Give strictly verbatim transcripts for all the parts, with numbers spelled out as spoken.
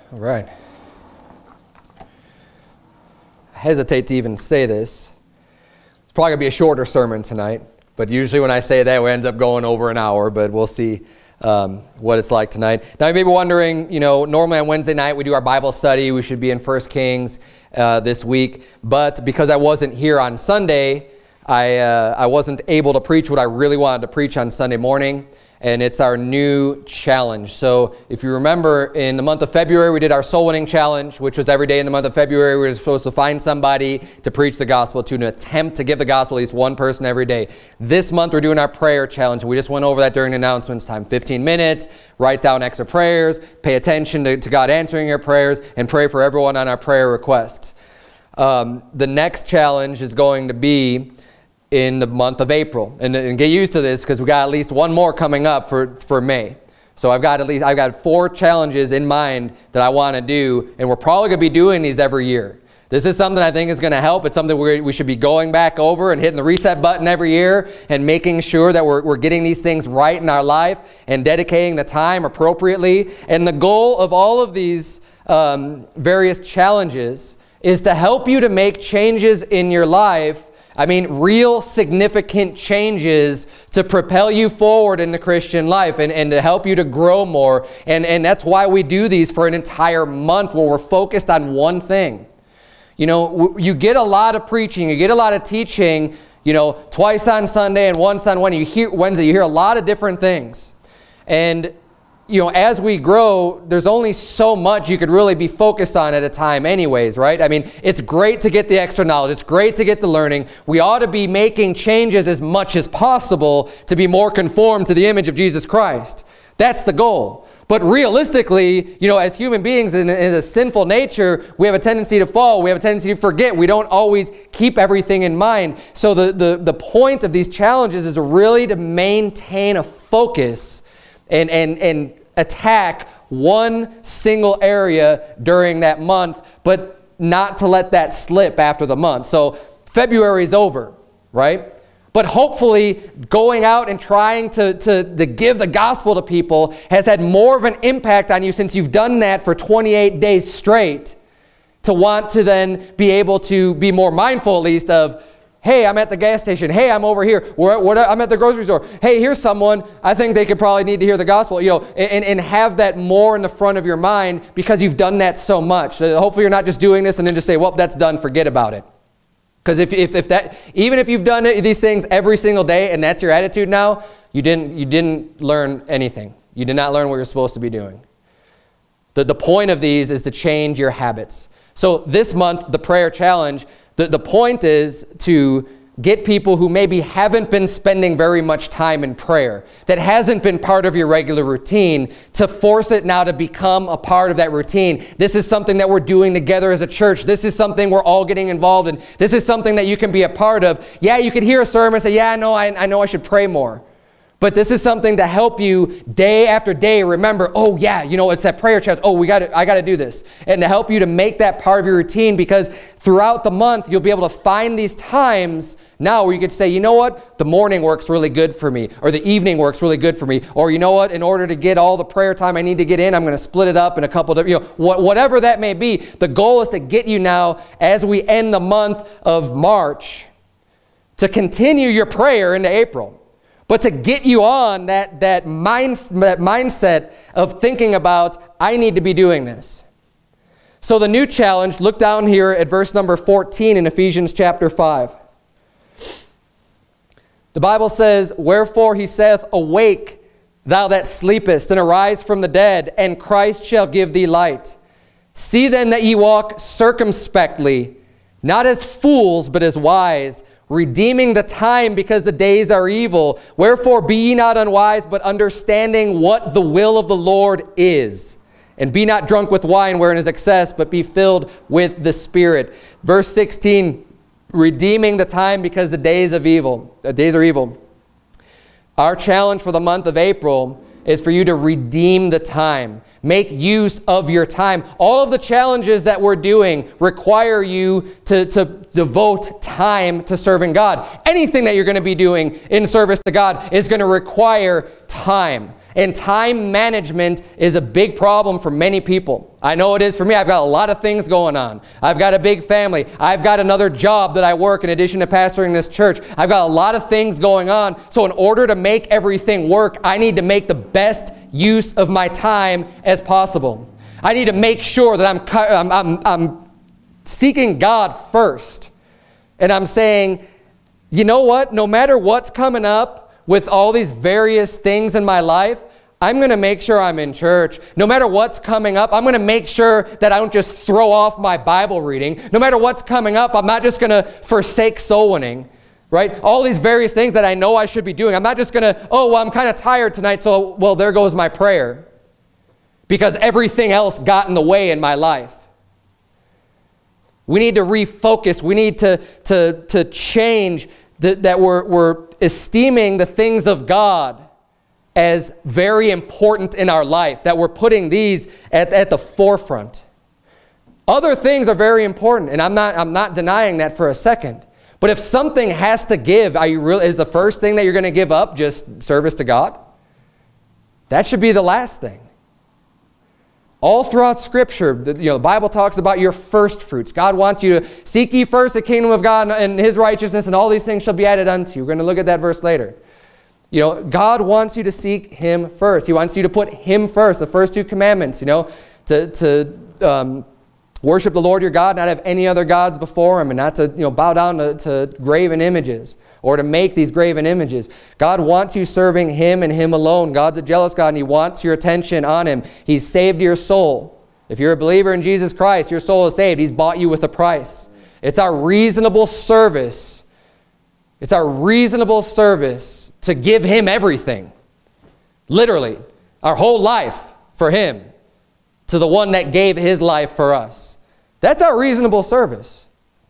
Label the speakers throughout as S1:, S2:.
S1: All right. I hesitate to even say this. It's probably going to be a shorter sermon tonight, but usually when I say that, it ends up going over an hour, but we'll see um, what it's like tonight. Now, you may be wondering, you know, normally on Wednesday night we do our Bible study. We should be in First Kings uh, this week, but because I wasn't here on Sunday, I, uh, I wasn't able to preach what I really wanted to preach on Sunday morning. And it's our new challenge. So if you remember, in the month of February, we did our Soul Winning Challenge, which was every day in the month of February, we were supposed to find somebody to preach the gospel to, and attempt to give the gospel at least one person every day. This month, we're doing our prayer challenge. We just went over that during the announcements time. fifteen minutes, write down extra prayers, pay attention to, to God answering your prayers, and pray for everyone on our prayer requests. Um, the next challenge is going to be in the month of April, and, and get used to this because we got at least one more coming up for for May. So I've got at least I've got four challenges in mind that I want to do, and we're probably going to be doing these every year. This is something I think is going to help. It's something we're, we should be going back over and hitting the reset button every year and making sure that we're, we're getting these things right in our life and dedicating the time appropriately. And the goal of all of these um, various challenges is to help you to make changes in your life. I mean, real significant changes to propel you forward in the Christian life and, and to help you to grow more. And, and that's why we do these for an entire month where we're focused on one thing. You know, you get a lot of preaching, you get a lot of teaching, you know, twice on Sunday and once on Wednesday. You hear, Wednesday, you hear a lot of different things. And you know, as we grow, there's only so much you could really be focused on at a time anyways, right? I mean, it's great to get the extra knowledge. It's great to get the learning. We ought to be making changes as much as possible to be more conformed to the image of Jesus Christ. That's the goal. But realistically, you know, as human beings in, in a sinful nature, we have a tendency to fall. We have a tendency to forget. We don't always keep everything in mind. So the, the, the point of these challenges is really to maintain a focus and, and, and attack one single area during that month, but not to let that slip after the month. So February is over, right? But hopefully going out and trying to, to, to give the gospel to people has had more of an impact on you since you've done that for twenty-eight days straight, to want to then be able to be more mindful at least of, hey, I'm at the gas station. Hey, I'm over here. We're, we're, I'm at the grocery store. Hey, here's someone. I think they could probably need to hear the gospel. You know, and, and have that more in the front of your mind because you've done that so much. So hopefully you're not just doing this and then just say, well, that's done. Forget about it. Because if, if, if that, even if you've done it, these things every single day and that's your attitude now, you didn't, you didn't learn anything. You did not learn what you're supposed to be doing. The, the point of these is to change your habits. So this month, the prayer challenge, The, the point is to get people who maybe haven't been spending very much time in prayer, that hasn't been part of your regular routine, to force it now to become a part of that routine. This is something that we're doing together as a church. This is something we're all getting involved in. This is something that you can be a part of. Yeah, you could hear a sermon and say, yeah, no, I, I know I should pray more. But this is something to help you day after day remember, oh yeah, you know, it's that prayer challenge. Oh, we got I got to do this. And to help you to make that part of your routine, because throughout the month, you'll be able to find these times now where you could say, you know what, the morning works really good for me, or the evening works really good for me, or you know what, in order to get all the prayer time I need to get in, I'm going to split it up in a couple of, you know, wh whatever that may be. The goal is to get you now, as we end the month of March, to continue your prayer into April. But to get you on that, that, mind, that mindset of thinking about, I need to be doing this. So the new challenge, look down here at verse number fourteen in Ephesians chapter five. The Bible says, wherefore he saith, awake, thou that sleepest, and arise from the dead, and Christ shall give thee light. See then that ye walk circumspectly, not as fools, but as wise, redeeming the time, because the days are evil. Wherefore be ye not unwise, but understanding what the will of the Lord is. And be not drunk with wine wherein is excess, but be filled with the Spirit. Verse sixteen, redeeming the time because the days of evil, the days are evil. Our challenge for the month of April is for you to redeem the time. Make use of your time. All of the challenges that we're doing require you to, to devote time to serving God. Anything that you're going to be doing in service to God is going to require time. And time management is a big problem for many people. I know it is for me. I've got a lot of things going on. I've got a big family. I've got another job that I work in addition to pastoring this church. I've got a lot of things going on. So in order to make everything work, I need to make the best use of my time as possible. I need to make sure that I'm, I'm, I'm, I'm seeking God first. And I'm saying, you know what? No matter what's coming up with all these various things in my life, I'm going to make sure I'm in church. No matter what's coming up, I'm going to make sure that I don't just throw off my Bible reading. No matter what's coming up, I'm not just going to forsake soul winning, right? All these various things that I know I should be doing. I'm not just going to, oh, well, I'm kind of tired tonight, so, well, there goes my prayer. Because everything else got in the way in my life. We need to refocus. We need to, to, to change the, that we're, we're esteeming the things of God as very important in our life, that we're putting these at, at the forefront. Other things are very important, and I'm not, I'm not denying that for a second. But if something has to give, are you really, is the first thing that you're going to give up just service to God? That should be the last thing. All throughout Scripture, the, you know, the Bible talks about your first fruits. God wants you to seek ye first the kingdom of God and His righteousness, and all these things shall be added unto you. We're going to look at that verse later. You know, God wants you to seek Him first. He wants you to put Him first. The first two commandments, you know, to, to um, worship the Lord your God, not have any other gods before Him, and not to, you know, bow down to, to graven images or to make these graven images. God wants you serving Him and Him alone. God's a jealous God, and He wants your attention on Him. He's saved your soul. If you're a believer in Jesus Christ, your soul is saved. He's bought you with a price. It's our reasonable service. It's our reasonable service to give Him everything. Literally, our whole life for Him, to the one that gave His life for us. That's our reasonable service.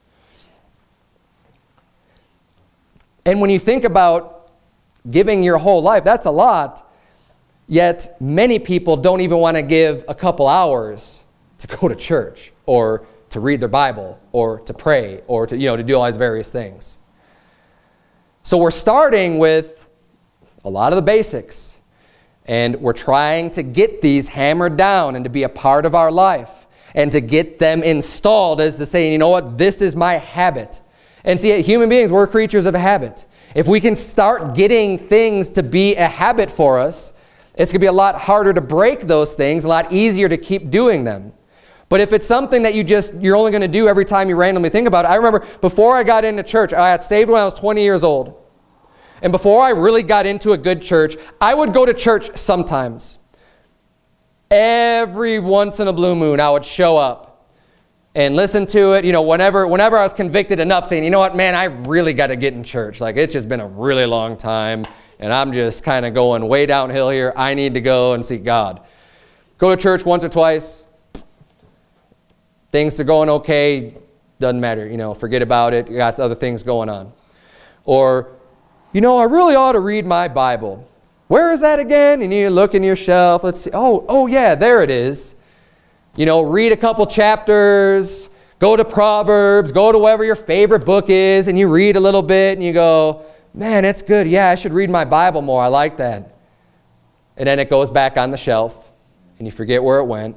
S1: And when you think about giving your whole life, that's a lot. Yet many people don't even want to give a couple hours to go to church or to read their Bible or to pray or to, you know, to do all these various things. So we're starting with a lot of the basics, and we're trying to get these hammered down and to be a part of our life and to get them installed as to say, you know what, this is my habit. And see, human beings, we're creatures of habit. If we can start getting things to be a habit for us, it's going to be a lot harder to break those things, a lot easier to keep doing them. But if it's something that you just, you're only going to do every time you randomly think about it. I remember before I got into church, I got saved when I was twenty years old. And before I really got into a good church, I would go to church sometimes. Every once in a blue moon, I would show up and listen to it. You know, whenever, whenever I was convicted enough, saying, you know what, man, I really got to get in church. Like, it's just been a really long time, and I'm just kind of going way downhill here. I need to go and seek God. Go to church once or twice. Things are going okay, doesn't matter, you know, forget about it, you got other things going on. Or, you know, I really ought to read my Bible. Where is that again? And you look in your shelf, let's see, oh, oh yeah, there it is. You know, read a couple chapters, go to Proverbs, go to wherever your favorite book is, and you read a little bit, and you go, man, it's good, yeah, I should read my Bible more, I like that. And then it goes back on the shelf, and you forget where it went.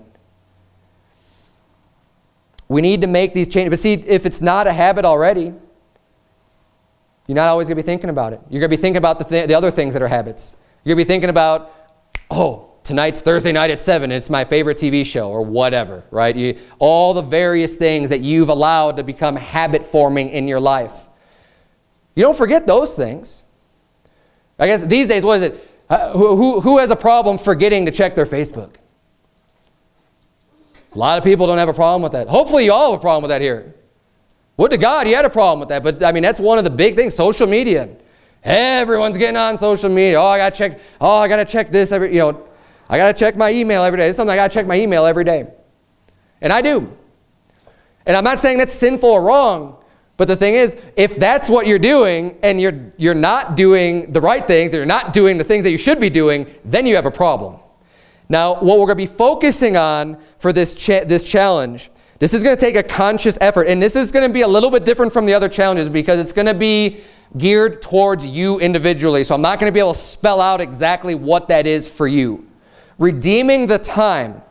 S1: We need to make these changes. But see, if it's not a habit already, you're not always going to be thinking about it. You're going to be thinking about the, th the other things that are habits. You're going to be thinking about, oh, tonight's Thursday night at seven. It's my favorite T V show or whatever, right? You, all the various things that you've allowed to become habit forming in your life. You don't forget those things. I guess these days, what is it? Uh, who, who, who has a problem forgetting to check their Facebook? A lot of people don't have a problem with that. Hopefully you all have a problem with that here. Would to God you had a problem with that. But I mean, that's one of the big things, social media. Everyone's getting on social media. Oh, I got to check, oh, I got to check this every, you know, I got to check my email every day. It's something I got to check my email every day. And I do. And I'm not saying that's sinful or wrong. But the thing is, if that's what you're doing and you're, you're not doing the right things, or you're not doing the things that you should be doing, then you have a problem. Now, what we're going to be focusing on for this, cha this challenge, this is going to take a conscious effort. And this is going to be a little bit different from the other challenges because it's going to be geared towards you individually. So I'm not going to be able to spell out exactly what that is for you. Redeeming the time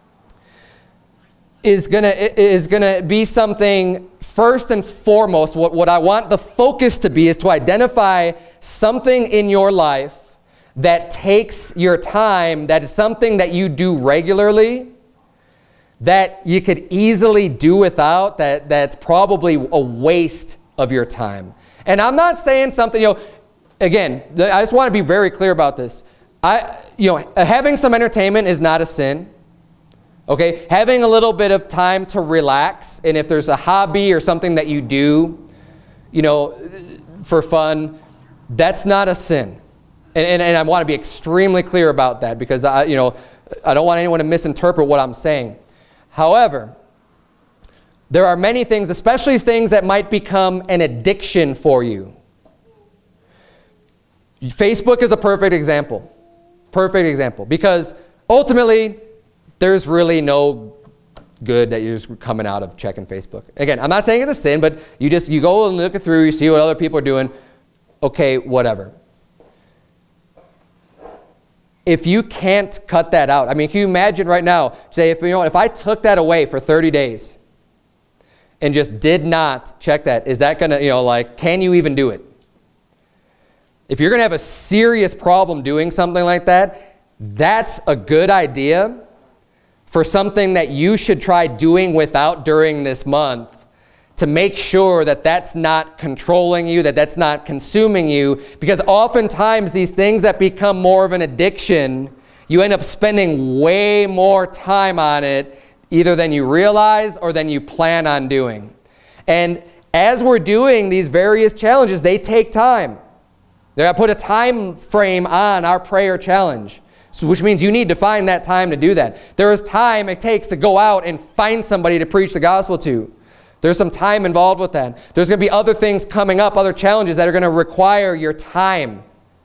S1: is going to is going to be something, first and foremost, what, what I want the focus to be is to identify something in your life that takes your time, that is something that you do regularly, that you could easily do without, that, that's probably a waste of your time. And I'm not saying something, you know, again, I just want to be very clear about this. I, you know, having some entertainment is not a sin. Okay, having a little bit of time to relax, and if there's a hobby or something that you do, you know, for fun, that's not a sin. And, and, and I want to be extremely clear about that, because I, you know, I don't want anyone to misinterpret what I'm saying. However, there are many things, especially things that might become an addiction for you. Facebook is a perfect example. Perfect example. Because ultimately, there's really no good that you're just coming out of checking Facebook. Again, I'm not saying it's a sin, but you just, you go and look it through, you see what other people are doing. Okay, whatever. If you can't cut that out, I mean, can you imagine right now, say, if, you know, if I took that away for thirty days and just did not check that, is that going to, you know, like, can you even do it? If you're going to have a serious problem doing something like that, that's a good idea for something that you should try doing without during this month, to make sure that that's not controlling you, that that's not consuming you. Because oftentimes these things that become more of an addiction, you end up spending way more time on it either than you realize or than you plan on doing. And as we're doing these various challenges, they take time. I put a time frame on our prayer challenge, so which means you need to find that time to do that. There is time it takes to go out and find somebody to preach the gospel to. There's some time involved with that. There's going to be other things coming up, other challenges that are going to require your time.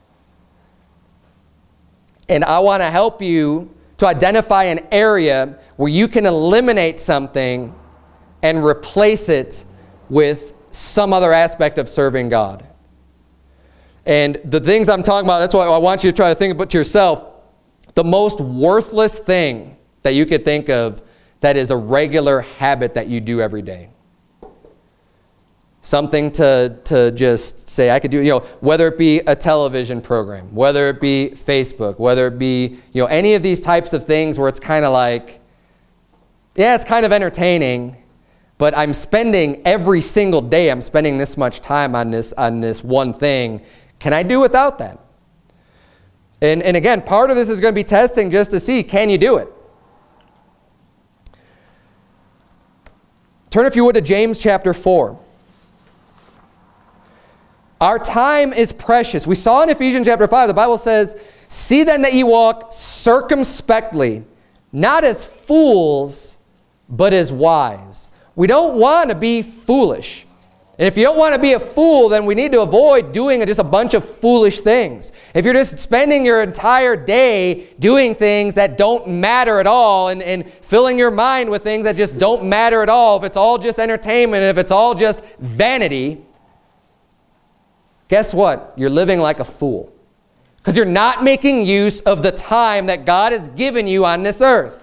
S1: And I want to help you to identify an area where you can eliminate something and replace it with some other aspect of serving God. And the things I'm talking about, that's why I want you to try to think about to yourself, the most worthless thing that you could think of that is a regular habit that you do every day. Something to, to just say, I could do, you know, whether it be a television program, whether it be Facebook, whether it be, you know, any of these types of things where it's kind of like, yeah, it's kind of entertaining, but I'm spending every single day, I'm spending this much time on this, on this one thing. Can I do without that? And, and again, part of this is going to be testing just to see, can you do it? Turn, if you would, to James chapter four. Our time is precious. We saw in Ephesians chapter five, the Bible says, see then that ye walk circumspectly, not as fools, but as wise. We don't want to be foolish. And if you don't want to be a fool, then we need to avoid doing just a bunch of foolish things. If you're just spending your entire day doing things that don't matter at all, and, and filling your mind with things that just don't matter at all, if it's all just entertainment, if it's all just vanity, guess what? You're living like a fool. Because you're not making use of the time that God has given you on this earth.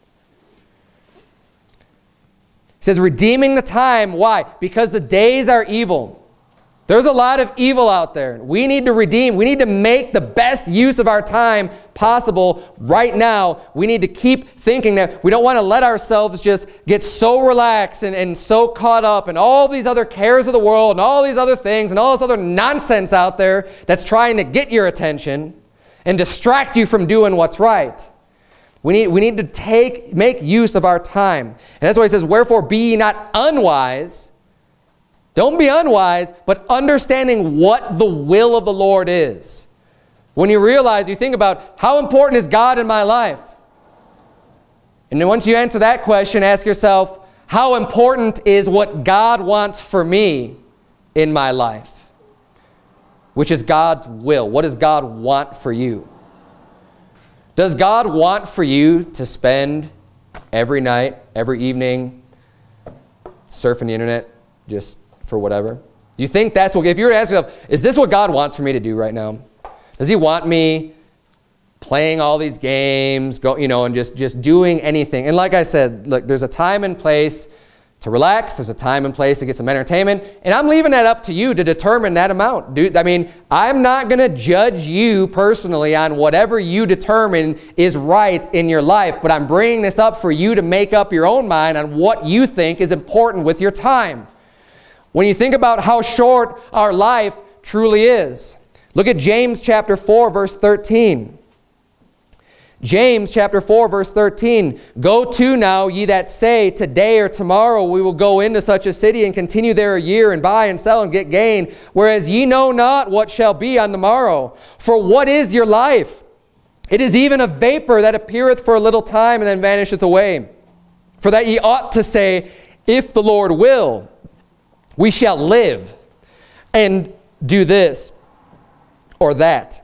S1: He says, redeeming the time. Why? Because the days are evil. There's a lot of evil out there. We need to redeem. We need to make the best use of our time possible right now. We need to keep thinking that we don't want to let ourselves just get so relaxed and, and so caught up in all these other cares of the world and all these other things and all this other nonsense out there that's trying to get your attention and distract you from doing what's right. We need, we need to take, make use of our time. And that's why he says, wherefore be ye not unwise. Don't be unwise, but understanding what the will of the Lord is. When you realize, you think about, how important is God in my life? And then once you answer that question, ask yourself, how important is what God wants for me in my life? Which is God's will. What does God want for you? Does God want for you to spend every night, every evening, surfing the internet just for whatever? Do you think that's what, if you were to ask yourself, is this what God wants for me to do right now? Does he want me playing all these games, go, you know, and just, just doing anything? And like I said, look, there's a time and place to relax. There's a time and place to get some entertainment. And I'm leaving that up to you to determine that amount. Dude, I mean, I'm not going to judge you personally on whatever you determine is right in your life. But I'm bringing this up for you to make up your own mind on what you think is important with your time. When you think about how short our life truly is, look at James chapter four, verse thirteen. James chapter four, verse thirteen. Go to now, ye that say, today or tomorrow we will go into such a city and continue there a year and buy and sell and get gain, whereas ye know not what shall be on the morrow. For what is your life? It is even a vapor that appeareth for a little time and then vanisheth away. For that ye ought to say, if the Lord will, we shall live and do this or that.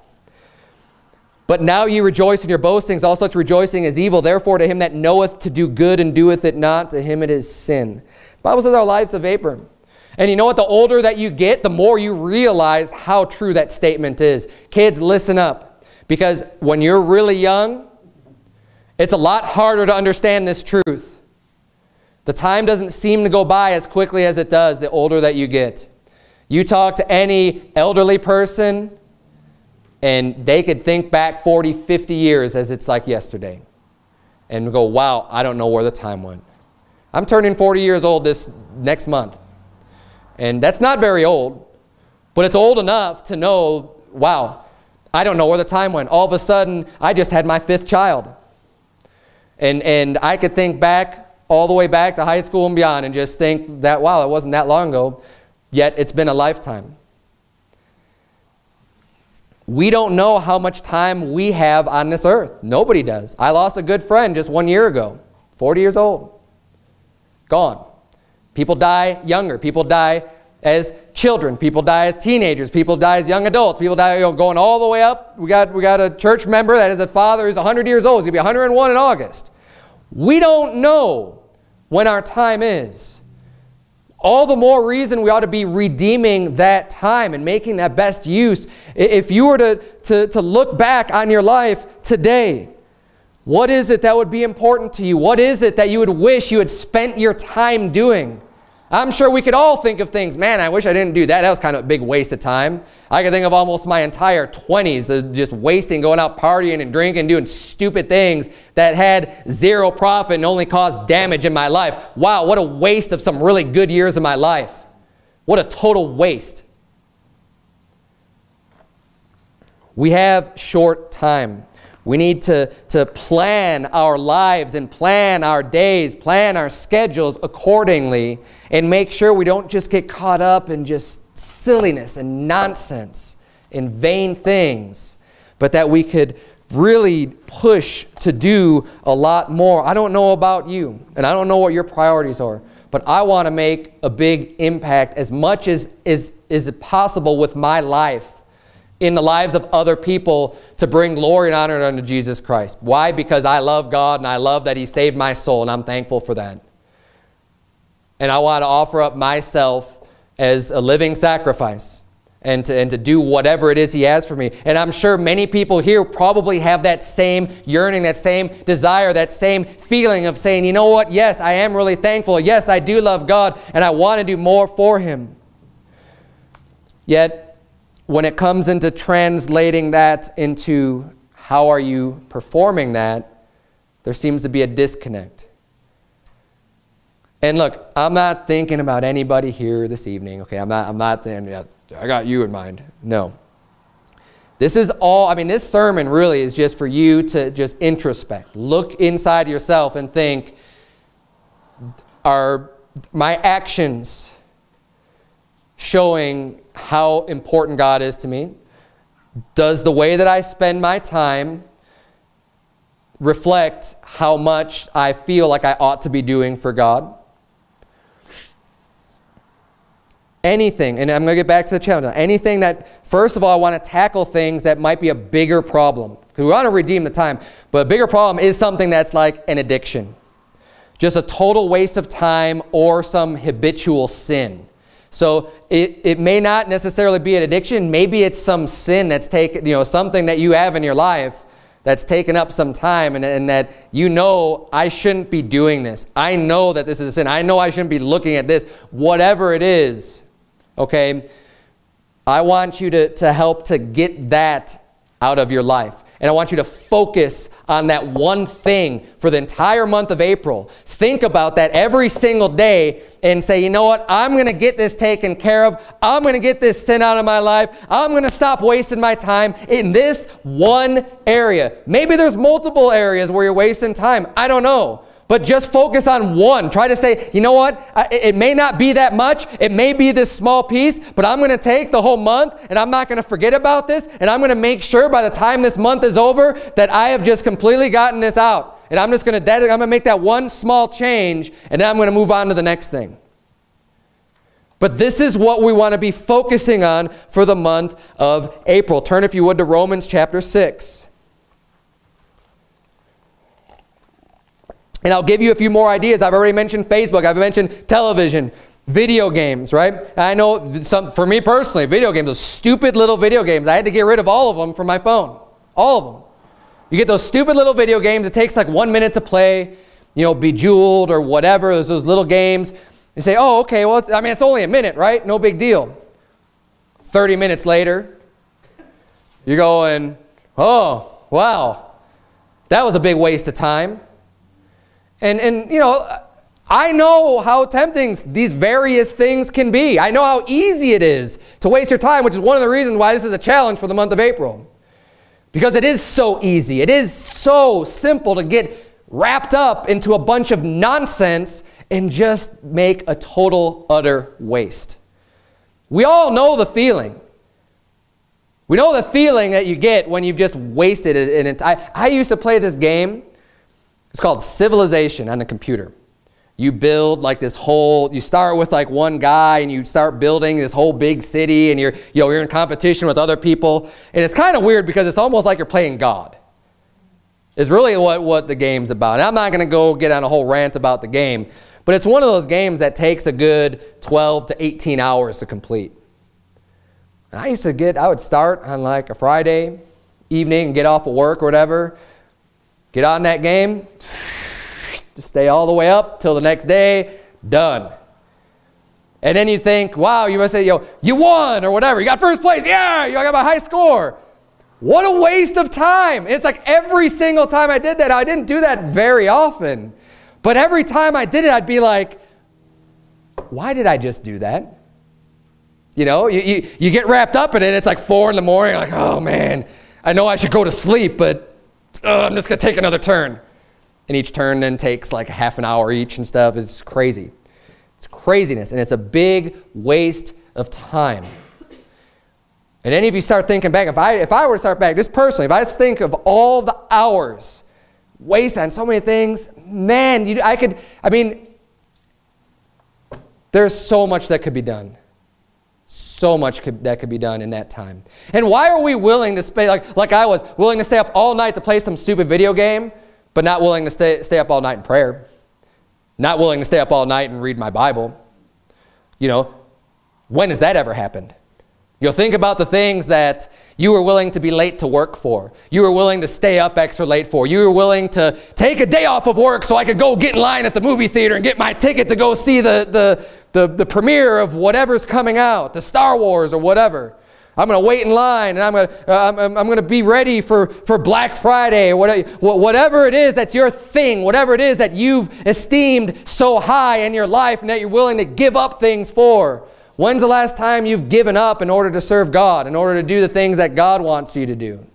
S1: But now ye rejoice in your boastings, all such rejoicing is evil. Therefore to him that knoweth to do good and doeth it not, to him it is sin. The Bible says our life's a vapor. And you know what? The older that you get, the more you realize how true that statement is. Kids, listen up. Because when you're really young, it's a lot harder to understand this truth. The time doesn't seem to go by as quickly as it does the older that you get. You talk to any elderly person, and they could think back forty, fifty years as it's like yesterday. And go, wow, I don't know where the time went. I'm turning forty years old this next month. And that's not very old, but it's old enough to know, wow, I don't know where the time went. All of a sudden, I just had my fifth child. And, and I could think back all the way back to high school and beyond and just think that, wow, it wasn't that long ago, yet it's been a lifetime. We don't know how much time we have on this earth. Nobody does. I lost a good friend just one year ago, forty years old. Gone. People die younger. People die as children. People die as teenagers. People die as young adults. People die, you know, going all the way up. We got, we got a church member that is a father who's one hundred years old. He's going to be one hundred and one in August. We don't know when our time is. All the more reason we ought to be redeeming that time and making that best use. If you were to, to, to look back on your life today, what is it that would be important to you? What is it that you would wish you had spent your time doing? I'm sure we could all think of things, man, I wish I didn't do that. That was kind of a big waste of time. I could think of almost my entire twenties of just wasting, going out partying and drinking, doing stupid things that had zero profit and only caused damage in my life. Wow, what a waste of some really good years of my life. What a total waste. We have short time. We need to, to plan our lives and plan our days, plan our schedules accordingly, and make sure we don't just get caught up in just silliness and nonsense and vain things, but that we could really push to do a lot more. I don't know about you, and I don't know what your priorities are, but I want to make a big impact as much as is, is possible with my life in the lives of other people to bring glory and honor unto Jesus Christ. Why? Because I love God and I love that He saved my soul, and I'm thankful for that. And I want to offer up myself as a living sacrifice and to, and to do whatever it is He has for me. And I'm sure many people here probably have that same yearning, that same desire, that same feeling of saying, you know what, yes, I am really thankful. Yes, I do love God and I want to do more for Him. Yet, when it comes into translating that into how are you performing that, there seems to be a disconnect. And look, I'm not thinking about anybody here this evening. Okay, I'm not, I'm not thinking, yeah, I got you in mind. No. This is all, I mean, this sermon really is just for you to just introspect. Look inside yourself and think, are my actions showing how important God is to me? Does the way that I spend my time reflect how much I feel like I ought to be doing for God? Anything, and I'm going to get back to the challenge, anything that, first of all, I want to tackle things that might be a bigger problem. Because we want to redeem the time, but a bigger problem is something that's like an addiction. Just a total waste of time or some habitual sin. So it, it may not necessarily be an addiction. Maybe it's some sin that's taken, you know, something that you have in your life that's taken up some time, and, and that you know, I shouldn't be doing this. I know that this is a sin. I know I shouldn't be looking at this. Whatever it is, okay, I want you to, to help to get that out of your life. And I want you to focus on that one thing for the entire month of April. Think about that every single day and say, you know what, I'm going to get this taken care of. I'm going to get this sin out of my life. I'm going to stop wasting my time in this one area. Maybe there's multiple areas where you're wasting time. I don't know. But just focus on one. Try to say, you know what, I, it may not be that much. It may be this small piece, but I'm going to take the whole month, and I'm not going to forget about this, and I'm going to make sure by the time this month is over that I have just completely gotten this out. And I'm just going to, I'm going to make that one small change, and then I'm going to move on to the next thing. But this is what we want to be focusing on for the month of April. Turn, if you would, to Romans chapter six. And I'll give you a few more ideas. I've already mentioned Facebook. I've mentioned television, video games, right? I know some, for me personally, video games, those stupid little video games, I had to get rid of all of them from my phone. All of them. You get those stupid little video games. It takes like one minute to play, you know, Bejeweled or whatever. There's those little games. You say, oh, okay, well, it's, I mean, it's only a minute, right? No big deal. thirty minutes later, you're going, oh, wow, that was a big waste of time. And, and, you know, I know how tempting these various things can be. I know how easy it is to waste your time, which is one of the reasons why this is a challenge for the month of April. Because it is so easy. It is so simple to get wrapped up into a bunch of nonsense and just make a total, utter waste. We all know the feeling. We know the feeling that you get when you've just wasted it. And it, I, I used to play this game. It's called Civilization on the computer. You build like this whole, you start with like one guy and you start building this whole big city, and you're, you know, you're in competition with other people. And it's kind of weird because it's almost like you're playing God. It's really what, what the game's about. And I'm not going to go get on a whole rant about the game, but it's one of those games that takes a good twelve to eighteen hours to complete. And I used to get, I would start on like a Friday evening and get off of work or whatever, get on that game, just stay all the way up till the next day, done. And then you think, wow, you must say, yo, you won or whatever. You got first place. Yeah, you got my high score. What a waste of time. It's like every single time I did that, I didn't do that very often. But every time I did it, I'd be like, why did I just do that? You know, you, you, you get wrapped up in it. It's like four in the morning. Like, oh, man, I know I should go to sleep, but uh, I'm just going to take another turn. And each turn then takes like half an hour each and stuff. It's crazy. It's craziness, and it's a big waste of time. And any of you start thinking back, if I, if I were to start back, just personally, if I think of all the hours wasted on so many things, man, you, I could, I mean, there's so much that could be done. So much could, that could be done in that time. And why are we willing to stay, like, like I was, willing to stay up all night to play some stupid video game, but not willing to stay, stay up all night in prayer? Not willing to stay up all night and read my Bible? You know, when has that ever happened? You'll think about the things that you were willing to be late to work for. You were willing to stay up extra late for. You were willing to take a day off of work so I could go get in line at the movie theater and get my ticket to go see the, the, the, the premiere of whatever's coming out, the Star Wars or whatever. I'm going to wait in line, and I'm going to, uh, I'm, I'm going to be ready for, for Black Friday, or whatever, whatever it is that's your thing, whatever it is that you've esteemed so high in your life and that you're willing to give up things for. When's the last time you've given up in order to serve God, in order to do the things that God wants you to do?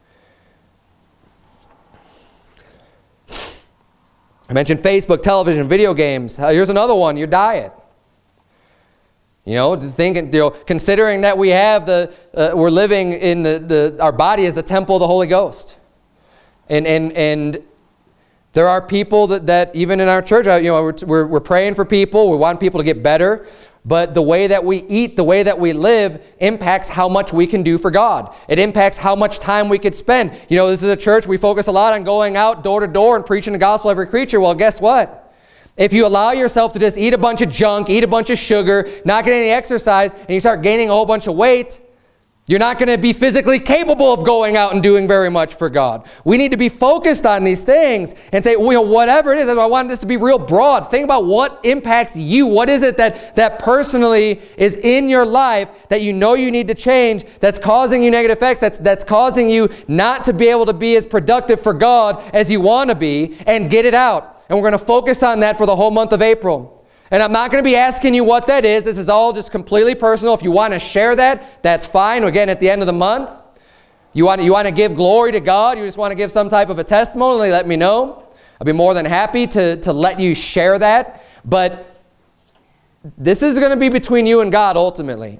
S1: I mentioned Facebook, television, video games. Here's another one, your diet. You know, thinking, you know, considering that we have the, uh, we're living in the, the, our body is the temple of the Holy Ghost. And, and, and there are people that, that even in our church, you know, we're, we're, we're praying for people. We want people to get better. But the way that we eat, the way that we live impacts how much we can do for God. It impacts how much time we could spend. You know, this is a church, we focus a lot on going out door to door and preaching the gospel to every creature. Well, guess what? If you allow yourself to just eat a bunch of junk, eat a bunch of sugar, not get any exercise, and you start gaining a whole bunch of weight, you're not going to be physically capable of going out and doing very much for God. We need to be focused on these things and say, well, you know, whatever it is, I want this to be real broad. Think about what impacts you. What is it that, that personally is in your life that you know you need to change, that's causing you negative effects, that's, that's causing you not to be able to be as productive for God as you want to be, and get it out. And we're going to focus on that for the whole month of April. And I'm not going to be asking you what that is. This is all just completely personal. If you want to share that, that's fine. Again, at the end of the month, you want, you want to give glory to God, you just want to give some type of a testimony, let me know. I'll be more than happy to, to let you share that. But this is going to be between you and God ultimately.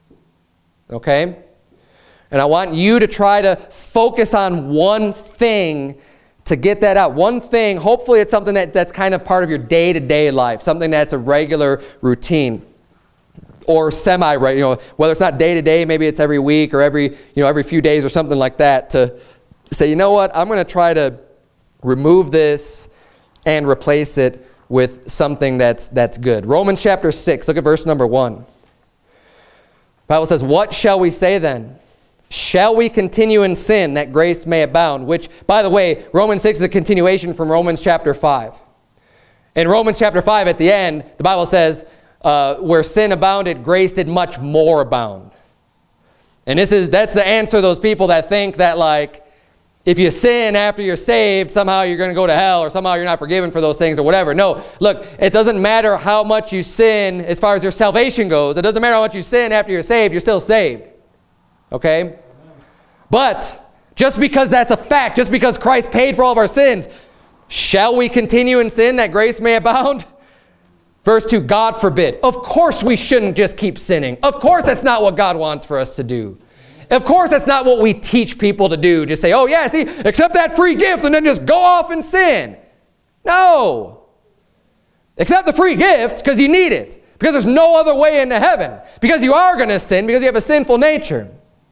S1: Okay? And I want you to try to focus on one thing to get that out. One thing, hopefully it's something that, that's kind of part of your day-to-day life, something that's a regular routine or semi-regular, you know, whether it's not day-to-day, maybe it's every week or every, you know, every few days or something like that, to say, you know what, I'm going to try to remove this and replace it with something that's, that's good. Romans chapter six, look at verse number one. The Bible says, what shall we say then? Shall we continue in sin that grace may abound? Which, by the way, Romans six is a continuation from Romans chapter five. In Romans chapter five, at the end, the Bible says, uh, where sin abounded, grace did much more abound. And this is, that's the answer to those people that think that, like, if you sin after you're saved, somehow you're going to go to hell, or somehow you're not forgiven for those things or whatever. No, look, it doesn't matter how much you sin as far as your salvation goes. It doesn't matter how much you sin after you're saved, you're still saved. Okay? But just because that's a fact, just because Christ paid for all of our sins, shall we continue in sin that grace may abound? Verse two, God forbid. Of course we shouldn't just keep sinning. Of course that's not what God wants for us to do. Of course that's not what we teach people to do. Just say, oh yeah, see, accept that free gift and then just go off and sin. No. Accept the free gift because you need it. Because there's no other way into heaven. Because you are going to sin because you have a sinful nature.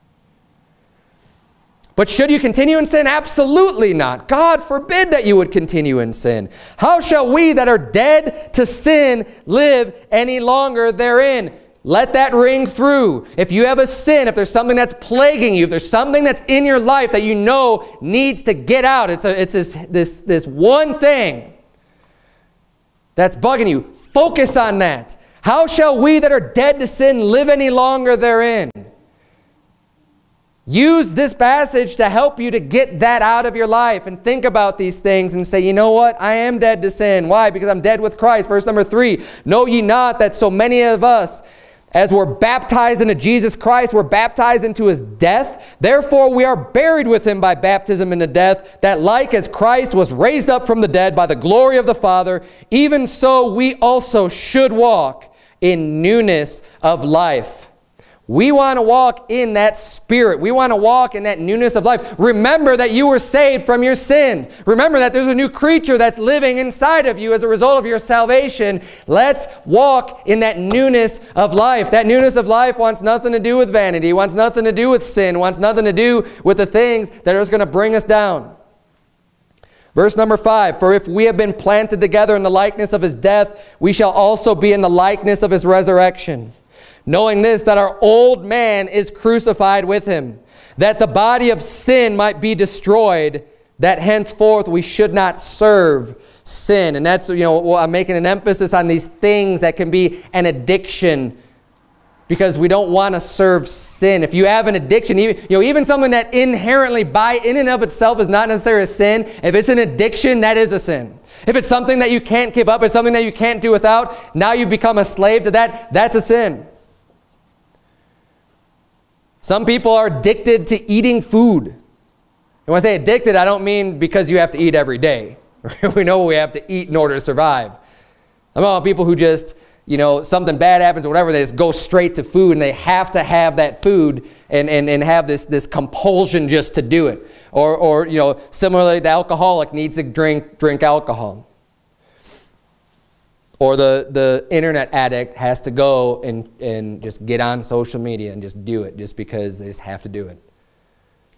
S1: But should you continue in sin? Absolutely not. God forbid that you would continue in sin. How shall we that are dead to sin live any longer therein? Let that ring through. If you have a sin, if there's something that's plaguing you, if there's something that's in your life that you know needs to get out, it's, a, it's this, this, this one thing that's bugging you, focus on that. How shall we that are dead to sin live any longer therein? Use this passage to help you to get that out of your life and think about these things and say, you know what? I am dead to sin. Why? Because I'm dead with Christ. Verse number three, know ye not that so many of us, as we're baptized into Jesus Christ, we're baptized into his death. Therefore we are buried with him by baptism into death, that like as Christ was raised up from the dead by the glory of the Father, even so we also should walk in newness of life. We want to walk in that spirit. We want to walk in that newness of life. Remember that you were saved from your sins. Remember that there's a new creature that's living inside of you as a result of your salvation. Let's walk in that newness of life. That newness of life wants nothing to do with vanity, wants nothing to do with sin, wants nothing to do with the things that are just going to bring us down. Verse number five, for if we have been planted together in the likeness of his death, we shall also be in the likeness of his resurrection. Knowing this, that our old man is crucified with him, that the body of sin might be destroyed, that henceforth we should not serve sin. And that's, you know, I'm making an emphasis on these things that can be an addiction, because we don't want to serve sin. If you have an addiction, even, you know, even something that inherently by in and of itself is not necessarily a sin, if it's an addiction, that is a sin. If it's something that you can't give up, it's something that you can't do without, now you become a slave to that, that's a sin. Some people are addicted to eating food. And when I say addicted, I don't mean because you have to eat every day. We know we have to eat in order to survive. I'm talking about people who just, you know, something bad happens or whatever, they just go straight to food and they have to have that food and, and, and have this, this compulsion just to do it. Or, or, you know, similarly, the alcoholic needs to drink, drink alcohol. Or the, the internet addict has to go and, and just get on social media and just do it just because they just have to do it.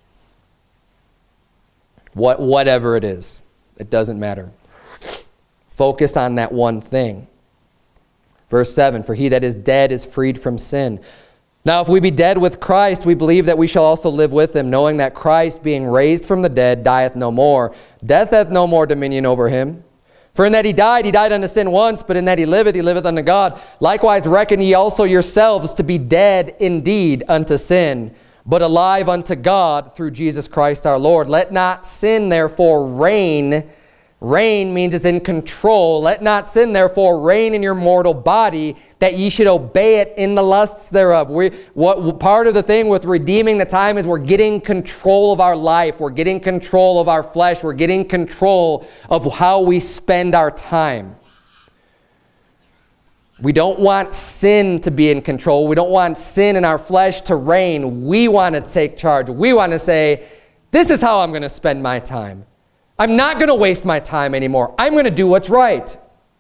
S1: What, whatever it is, it doesn't matter. Focus on that one thing. Verse seven, for he that is dead is freed from sin. Now if we be dead with Christ, we believe that we shall also live with him, knowing that Christ, being raised from the dead, dieth no more. Death hath no more dominion over him. For in that he died, he died unto sin once, but in that he liveth, he liveth unto God. Likewise reckon ye also yourselves to be dead indeed unto sin, but alive unto God through Jesus Christ our Lord. Let not sin therefore reign. Reign means it's in control. Let not sin therefore reign in your mortal body, that ye should obey it in the lusts thereof. We, what, part of the thing with redeeming the time is we're getting control of our life. We're getting control of our flesh. We're getting control of how we spend our time. We don't want sin to be in control. We don't want sin in our flesh to reign. We want to take charge. We want to say, this is how I'm going to spend my time. I'm not going to waste my time anymore. I'm going to do what's right.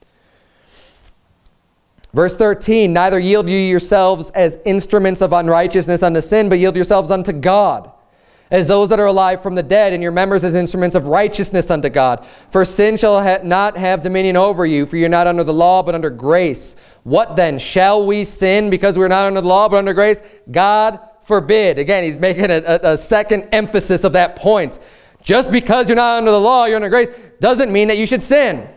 S1: Verse thirteen, neither yield ye yourselves as instruments of unrighteousness unto sin, but yield yourselves unto God, as those that are alive from the dead, and your members as instruments of righteousness unto God. For sin shall ha not have dominion over you, for you're not under the law, but under grace. What then? Shall we sin because we're not under the law, but under grace? God forbid. Again, he's making a, a, a second emphasis of that point. Just because you're not under the law, you're under grace, doesn't mean that you should sin.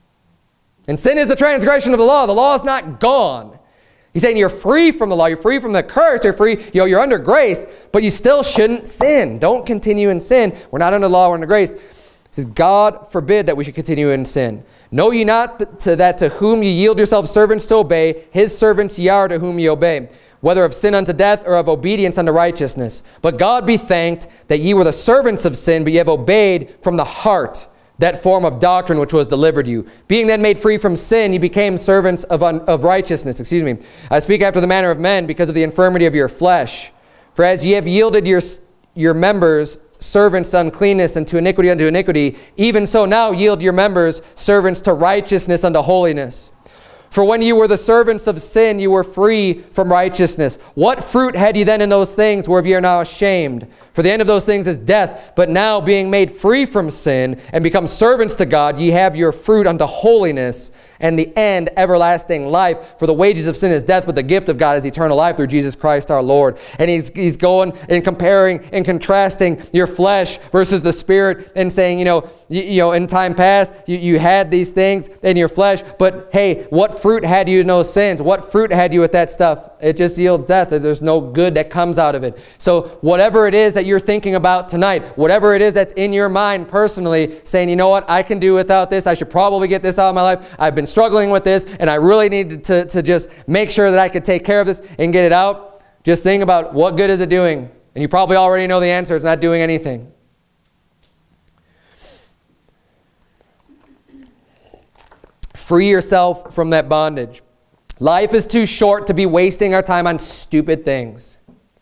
S1: And sin is the transgression of the law. The law is not gone. He's saying you're free from the law. You're free from the curse. You're free. You know, you're under grace, but you still shouldn't sin. Don't continue in sin. We're not under the law. We're under grace. He says, God forbid that we should continue in sin. Know ye not to that to whom ye yield yourselves servants to obey, his servants ye are to whom ye obey, whether of sin unto death or of obedience unto righteousness. But God be thanked that ye were the servants of sin, but ye have obeyed from the heart that form of doctrine which was delivered you. Being then made free from sin, ye became servants of, un, of righteousness. Excuse me. I speak after the manner of men because of the infirmity of your flesh. For as ye have yielded your, your members servants to uncleanness and to iniquity unto iniquity, even so now yield your members servants to righteousness unto holiness. For when you were the servants of sin, you were free from righteousness. What fruit had ye then in those things whereof ye are now ashamed? For the end of those things is death. But now being made free from sin and become servants to God, ye have your fruit unto holiness, and the end everlasting life. For the wages of sin is death, but the gift of God is eternal life through Jesus Christ our Lord. And he's, he's going and comparing and contrasting your flesh versus the spirit, and saying, you know, you, you know, in time past, you, you had these things in your flesh, but hey, what fruit had you in those sins? What fruit had you with that stuff? It just yields death. There's no good that comes out of it. So whatever it is that you're thinking about tonight, whatever it is that's in your mind personally, saying, you know what, I can do without this. I should probably get this out of my life. I've been struggling with this, and I really need to, to just make sure that I could take care of this and get it out. Just think about, what good is it doing? And you probably already know the answer. It's not doing anything. Free yourself from that bondage. Life is too short to be wasting our time on stupid things.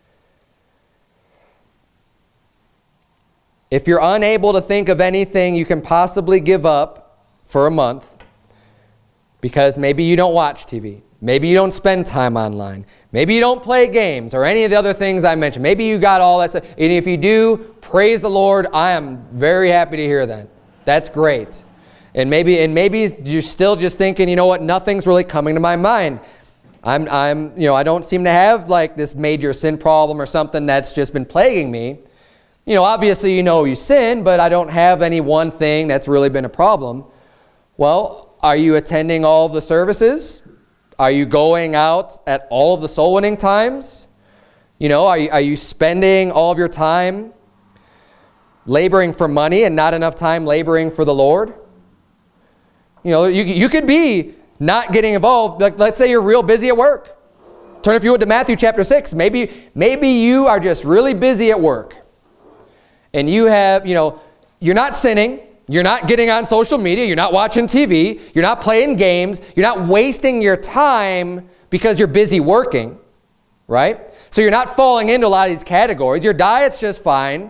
S1: If you're unable to think of anything you can possibly give up for a month, because maybe you don't watch T V, maybe you don't spend time online, maybe you don't play games or any of the other things I mentioned, maybe you got all that stuff, and if you do, praise the Lord, I am very happy to hear that. That's great. And maybe, and maybe you're still just thinking, you know what, nothing's really coming to my mind. I'm, I'm, you know, I don't seem to have like this major sin problem or something that's just been plaguing me. You know, obviously you know you sin, but I don't have any one thing that's really been a problem. Well, are you attending all of the services? Are you going out at all of the soul winning times? You know, are you, are you spending all of your time laboring for money and not enough time laboring for the Lord? You know, you, you could be not getting involved. Like, let's say you're real busy at work. Turn, if you would, to Matthew chapter six. Maybe, maybe you are just really busy at work. And you have, you know, you're not sinning. You're not getting on social media. You're not watching T V. You're not playing games. You're not wasting your time because you're busy working, right? So you're not falling into a lot of these categories. Your diet's just fine.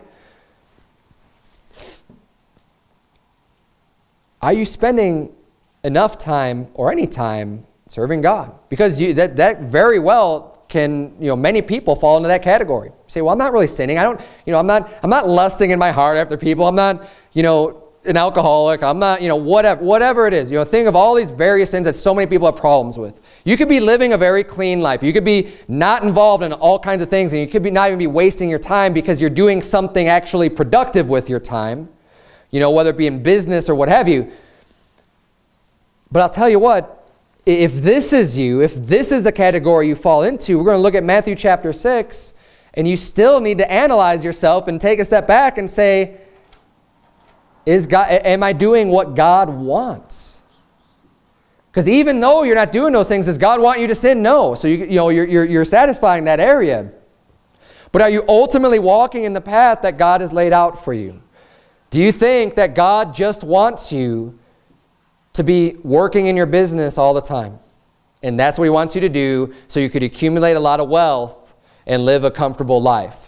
S1: Are you spending enough time or any time serving God? Because you, that, that very well can, you know, many people fall into that category. Say, well, I'm not really sinning. I don't, you know, I'm not, I'm not lusting in my heart after people. I'm not, you know, an alcoholic. I'm not, you know, whatever, whatever it is. You know, think of all these various sins that so many people have problems with. You could be living a very clean life. You could be not involved in all kinds of things, and you could be not even be wasting your time because you're doing something actually productive with your time, you know, whether it be in business or what have you. But I'll tell you what, if this is you, if this is the category you fall into, we're going to look at Matthew chapter six, and you still need to analyze yourself and take a step back and say, is God, am I doing what God wants? Because even though you're not doing those things, does God want you to sin? No. So you, you know, you're, you're, you're satisfying that area. But are you ultimately walking in the path that God has laid out for you? Do you think that God just wants you to be working in your business all the time? And that's what he wants you to do so you could accumulate a lot of wealth and live a comfortable life.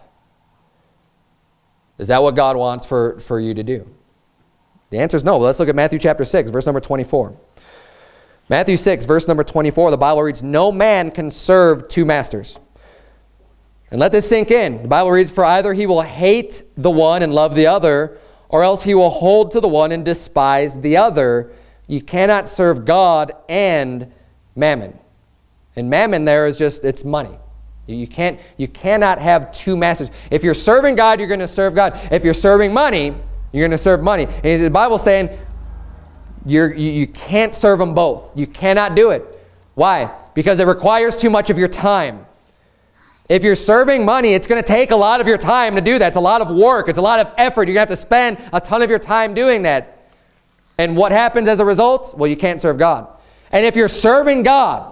S1: Is that what God wants for, for you to do? The answer is no. Let's look at Matthew chapter six, verse number twenty-four. Matthew six, verse number twenty-four, the Bible reads, no man can serve two masters. And let this sink in. The Bible reads, for either he will hate the one and love the other, or else he will hold to the one and despise the other. You cannot serve God and mammon. And mammon there is just, it's money. You can't, you cannot have two masters. If you're serving God, you're going to serve God. If you're serving money, you're going to serve money. And the Bible's saying you're, you, you can't serve them both. You cannot do it. Why? Because it requires too much of your time. If you're serving money, it's going to take a lot of your time to do that. It's a lot of work. It's a lot of effort. You're going to have to spend a ton of your time doing that. And what happens as a result? Well, you can't serve God. And if you're serving God,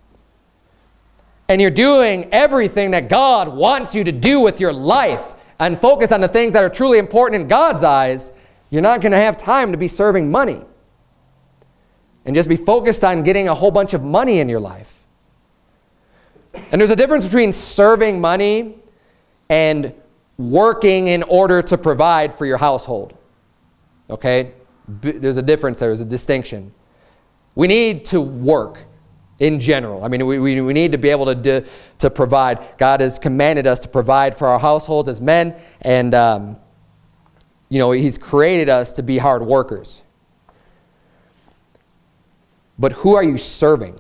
S1: and you're doing everything that God wants you to do with your life and focus on the things that are truly important in God's eyes, you're not going to have time to be serving money and just be focused on getting a whole bunch of money in your life. And there's a difference between serving money and working in order to provide for your household. Okay? There's a difference there. There's a distinction. We need to work. In general. I mean, we, we, we need to be able to, do, to provide. God has commanded us to provide for our households as men. And, um, you know, he's created us to be hard workers. But who are you serving?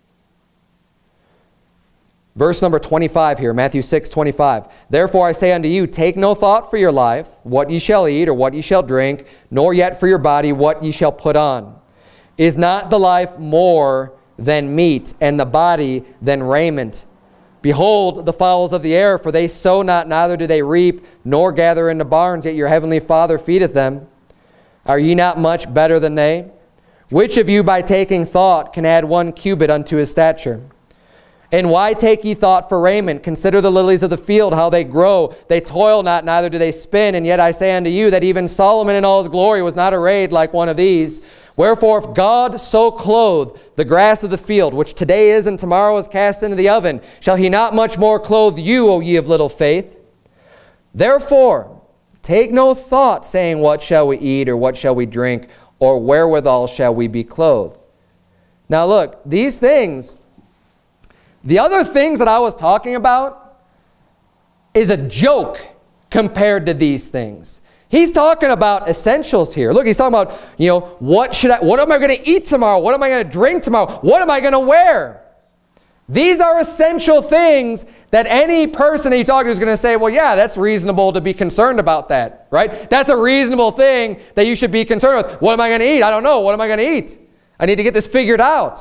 S1: Verse number twenty-five here, Matthew six, twenty-five. Therefore I say unto you, take no thought for your life, what ye shall eat or what ye shall drink, nor yet for your body what ye shall put on. Is not the life more than meat, and the body than raiment? Behold the fowls of the air, for they sow not, neither do they reap, nor gather into barns, yet your heavenly Father feedeth them. Are ye not much better than they? Which of you by taking thought can add one cubit unto his stature? And why take ye thought for raiment? Consider the lilies of the field, how they grow. They toil not, neither do they spin. And yet I say unto you that even Solomon in all his glory was not arrayed like one of these. Wherefore, if God so clothe the grass of the field, which today is and tomorrow is cast into the oven, shall he not much more clothe you, O ye of little faith? Therefore, take no thought, saying, what shall we eat, or what shall we drink, or wherewithal shall we be clothed? Now look, these things, the other things that I was talking about is a joke compared to these things. He's talking about essentials here. Look, he's talking about, you know, what should I, what am I going to eat tomorrow? What am I going to drink tomorrow? What am I going to wear? These are essential things that any person that you talk to is going to say, well, yeah, that's reasonable to be concerned about that, right? That's a reasonable thing that you should be concerned with. What am I going to eat? I don't know. What am I going to eat? I need to get this figured out.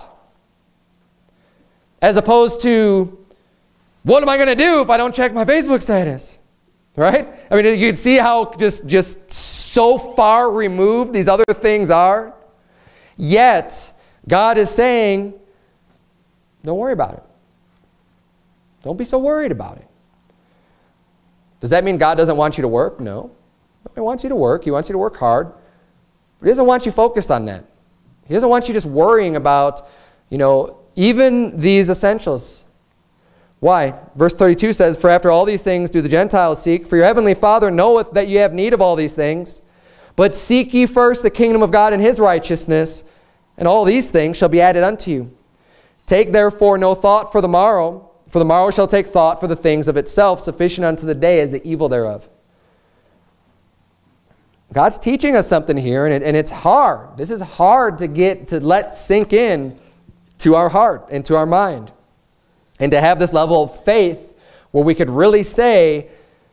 S1: As opposed to, what am I going to do if I don't check my Facebook status? Right? I mean, you can see how just, just so far removed these other things are. Yet, God is saying, don't worry about it. Don't be so worried about it. Does that mean God doesn't want you to work? No. He wants you to work. He wants you to work hard. But he doesn't want you focused on that. He doesn't want you just worrying about, you know, even these essentials. Why? Verse thirty-two says, for after all these things do the Gentiles seek, for your heavenly Father knoweth that ye have need of all these things. But seek ye first the kingdom of God and his righteousness, and all these things shall be added unto you. Take therefore no thought for the morrow, for the morrow shall take thought for the things of itself. Sufficient unto the day is the evil thereof. God's teaching us something here, and, it, and it's hard. This is hard to get, to let sink in to our heart and to our mind. And to have this level of faith where we could really say,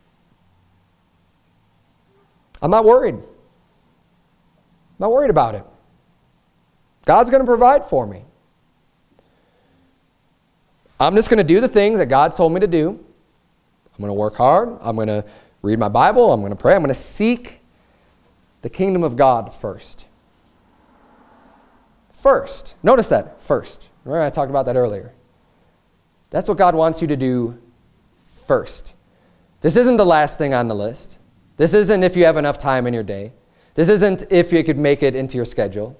S1: I'm not worried. I'm not worried about it. God's going to provide for me. I'm just going to do the things that God told me to do. I'm going to work hard. I'm going to read my Bible. I'm going to pray. I'm going to seek the kingdom of God first. First. Notice that. First. Remember I talked about that earlier. That's what God wants you to do first. This isn't the last thing on the list. This isn't if you have enough time in your day. This isn't if you could make it into your schedule.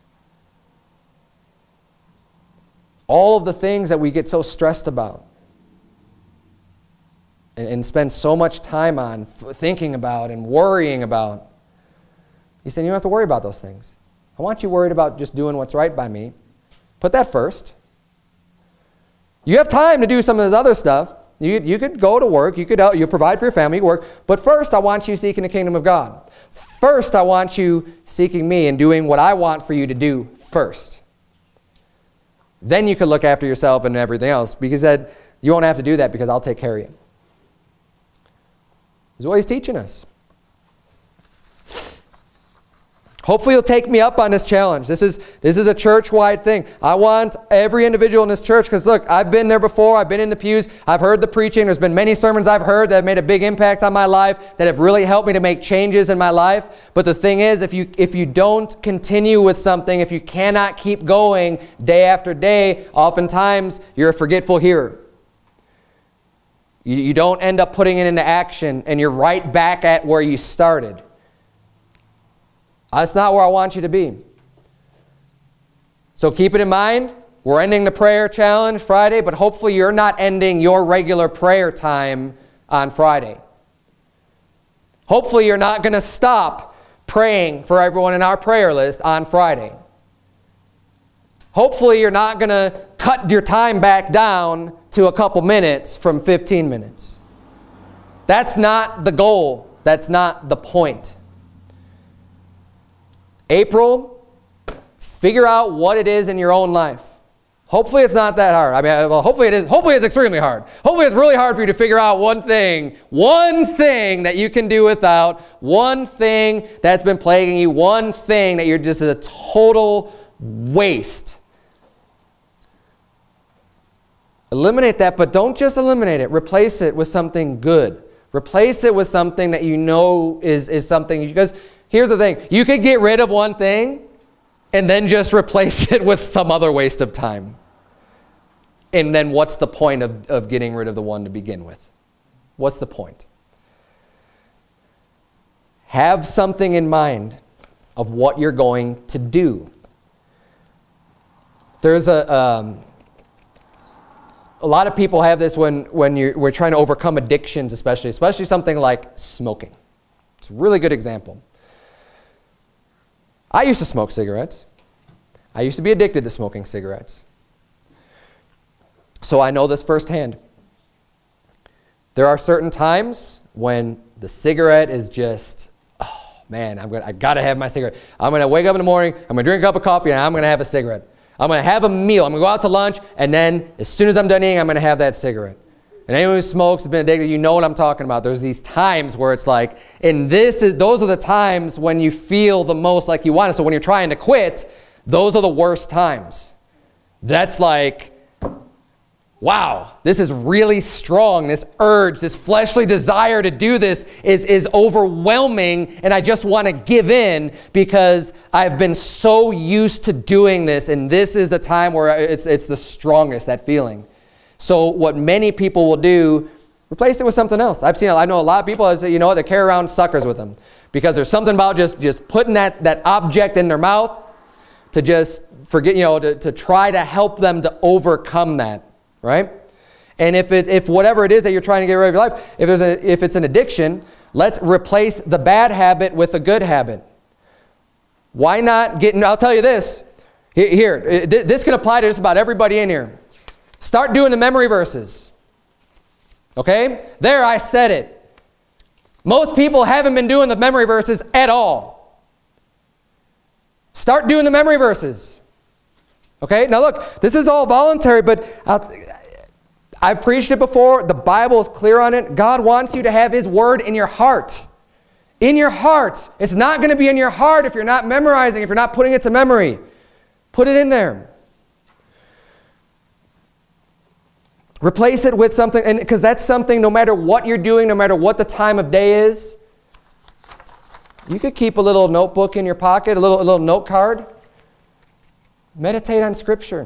S1: All of the things that we get so stressed about and, and spend so much time on thinking about and worrying about. He said, you don't have to worry about those things. I want you worried about just doing what's right by me. Put that first. You have time to do some of this other stuff. You, you could go to work. You could help, you provide for your family. You work. But first, I want you seeking the kingdom of God. First, I want you seeking me and doing what I want for you to do first. Then you can look after yourself and everything else, because that, you won't have to do that because I'll take care of you. This is what he's teaching us. Hopefully you'll take me up on this challenge. This is, this is a church-wide thing. I want every individual in this church, because look, I've been there before. I've been in the pews. I've heard the preaching. There's been many sermons I've heard that have made a big impact on my life, that have really helped me to make changes in my life. But the thing is, if you, if you don't continue with something, if you cannot keep going day after day, oftentimes you're a forgetful hearer. You, you don't end up putting it into action, and you're right back at where you started. That's not where I want you to be. So keep it in mind. We're ending the prayer challenge Friday, but hopefully you're not ending your regular prayer time on Friday. Hopefully you're not going to stop praying for everyone in our prayer list on Friday. Hopefully you're not going to cut your time back down to a couple minutes from fifteen minutes. That's not the goal. That's not the point. April, figure out what it is in your own life. Hopefully it's not that hard. I mean, well, hopefully it is. Hopefully it's extremely hard. Hopefully it's really hard for you to figure out one thing, one thing that you can do without, one thing that's been plaguing you, one thing that you're just a total waste. Eliminate that, but don't just eliminate it. Replace it with something good. Replace it with something that you know is, is something, because here's the thing. You could get rid of one thing and then just replace it with some other waste of time. And then what's the point of, of getting rid of the one to begin with? What's the point? Have something in mind of what you're going to do. There's a, um, a lot of people have this when, when you're, we're trying to overcome addictions, especially, especially something like smoking. It's a really good example. I used to smoke cigarettes. I used to be addicted to smoking cigarettes. So I know this firsthand. There are certain times when the cigarette is just, oh man, I'm gonna, I gotta have my cigarette. I'm gonna wake up in the morning, I'm gonna drink a cup of coffee, and I'm gonna have a cigarette. I'm gonna have a meal, I'm gonna go out to lunch, and then as soon as I'm done eating, I'm gonna have that cigarette. And anyone who smokes has been addicted, you know what I'm talking about. There's these times where it's like, and this is, those are the times when you feel the most like you want it. So when you're trying to quit, those are the worst times. That's like, wow, this is really strong. This urge, this fleshly desire to do this is, is overwhelming, and I just want to give in because I've been so used to doing this, and this is the time where it's, it's the strongest, that feeling. So what many people will do, replace it with something else. I've seen, I know a lot of people that say, you know what, they carry around suckers with them because there's something about just, just putting that, that object in their mouth to just forget, you know, to, to try to help them to overcome that, right? And if, it, if whatever it is that you're trying to get rid of your life, if, there's a, if it's an addiction, let's replace the bad habit with a good habit. Why not get, I'll tell you this, here, this can apply to just about everybody in here. Start doing the memory verses. Okay? There, I said it. Most people haven't been doing the memory verses at all. Start doing the memory verses. Okay, now look, this is all voluntary, but I'll, I've preached it before. The Bible is clear on it. God wants you to have His Word in your heart. In your heart. It's not going to be in your heart if you're not memorizing, if you're not putting it to memory. Put it in there. Replace it with something, and because that's something no matter what you're doing, no matter what the time of day is. You could keep a little notebook in your pocket, a little, a little note card. Meditate on Scripture.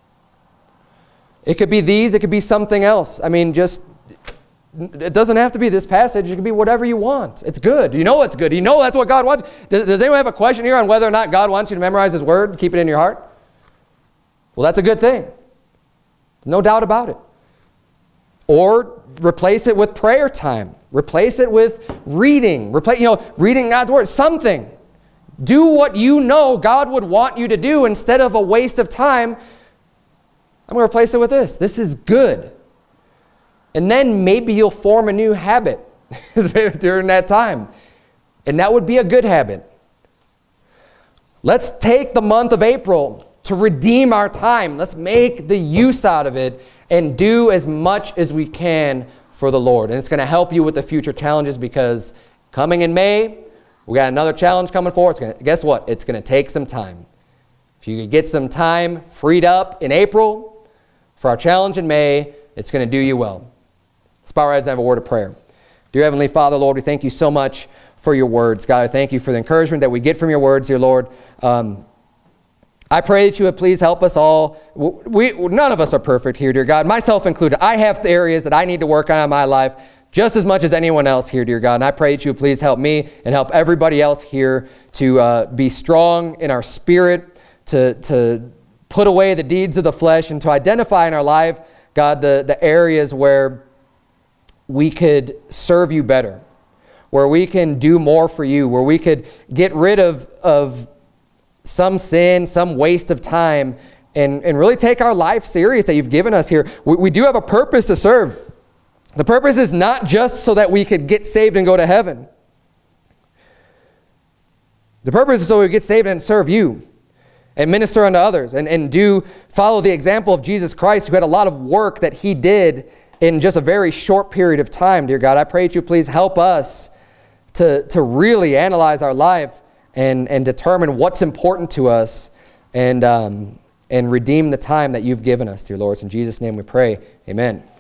S1: It could be these, it could be something else. I mean, just, it doesn't have to be this passage. It could be whatever you want. It's good. You know it's good. You know that's what God wants. Does, does anyone have a question here on whether or not God wants you to memorize His Word, keep it in your heart? Well, that's a good thing. No doubt about it. Or replace it with prayer time. Replace it with reading. Replace, you know, reading God's Word. Something. Do what you know God would want you to do instead of a waste of time. I'm going to replace it with this. This is good. And then maybe you'll form a new habit during that time. And that would be a good habit. Let's take the month of April to redeem our time. Let's make the use out of it and do as much as we can for the Lord. And it's going to help you with the future challenges, because coming in May, we got another challenge coming forward. It's going to, guess what? It's going to take some time. If you could get some time freed up in April for our challenge in May, it's going to do you well. Let's bow our heads and have a word of prayer. Dear Heavenly Father, Lord, we thank you so much for your words. God, I thank you for the encouragement that we get from your words, dear Lord. Um, I pray that you would please help us all. We, none of us are perfect here, dear God, myself included. I have the areas that I need to work on in my life just as much as anyone else here, dear God. And I pray that you would please help me and help everybody else here to uh, be strong in our spirit, to, to put away the deeds of the flesh, and to identify in our life, God, the, the areas where we could serve you better, where we can do more for you, where we could get rid of, of some sin, some waste of time, and, and really take our life serious that you've given us here. We, we do have a purpose to serve. The purpose is not just so that we could get saved and go to heaven. The purpose is so we get saved and serve you and minister unto others, and, and do follow the example of Jesus Christ, who had a lot of work that he did in just a very short period of time, dear God. I pray that you please help us to, to really analyze our life and, and determine what's important to us, and, um, and redeem the time that you've given us, dear Lord. It's in Jesus' name we pray. Amen.